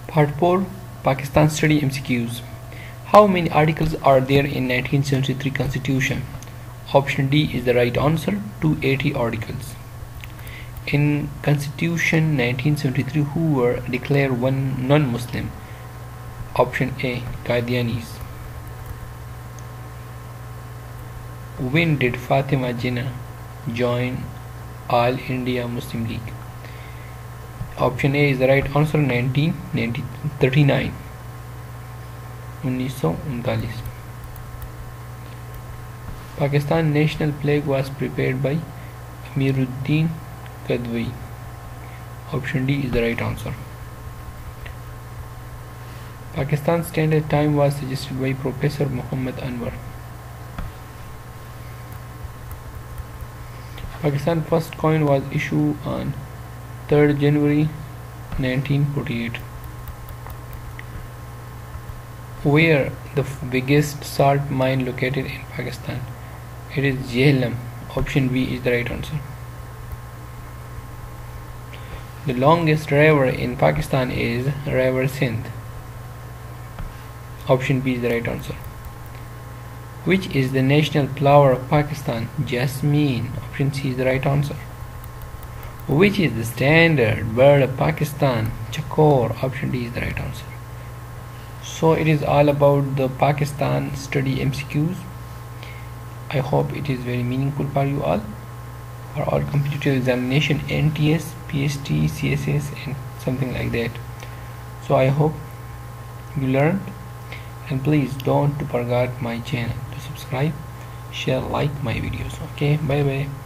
Part 4 Pakistan Study MCQs. How many articles are there in 1973 Constitution? Option D is the right answer, 280 articles. In Constitution 1973, who were declared one non-Muslim? Option A, Qadianis. When did Fatima Jinnah join All India Muslim League? Option A is the right answer, 1939. 1939. Pakistan national flag was prepared by Amiruddin Kadwi. Option D is the right answer. Pakistan Standard Time was suggested by Professor Muhammad Anwar. Pakistan first coin was issued on 3rd January 1948. Where the biggest salt mine located in Pakistan? It is Jhelum. Option B is the right answer. The longest river in Pakistan is River Sindh. Option B is the right answer. Which is the national flower of Pakistan? Jasmine. Option C is the right answer. Which is the standard bird of Pakistan? Chakor. Option D is the right answer. So it is all about the Pakistan study MCQs. I hope it is very meaningful for you all. For all competitive examination, NTS, PST, CSS and something like that. So I hope you learned, and please don't forget my channel to subscribe, share, like my videos. Okay, bye bye.